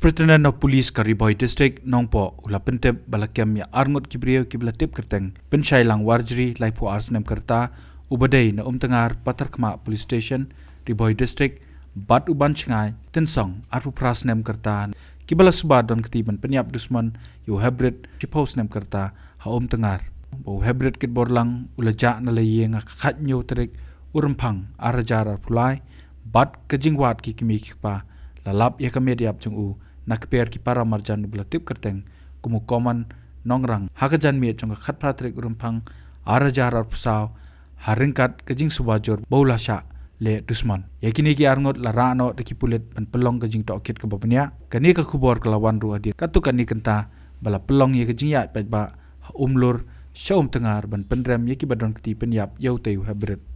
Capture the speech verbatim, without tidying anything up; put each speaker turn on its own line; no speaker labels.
Superintendent of Police Kyrwoh District Nongpo ula pentep balakem ya Arngut Kibriyo kibla tip kerteng penshailang warjri laipo Snem kerta ubadai na umtengar patar kema police station Kyrwoh District bat uban chengai tensong arpu pras Snem kerta kibala Suba Donkti ban Pynïap dusman yo Heprit chipo Snem kerta ha umtengar bo Heprit kit borlang ula ja na leye nga khat nyo terik urempang arajar pulai bat kejingwat ki kimi kipa lalap ya kamediap chung u nak per ki para marjan bula tip kerteng kumu koman nongrang hakajan mi chung khat pratrik urumpang arajar ar pusau haringkat kejing subajor bola Shah le dusman yakini ki Arngut la rano de ki pulit ban pelong kejing tokit ke bapnya kani ka khubor kelawan ru adir katuk kani kenta bala pelong ye kejing ya pet ba umlur shaum tengar ban pendrem ye ki badon keti Pynïap yau teu Heprit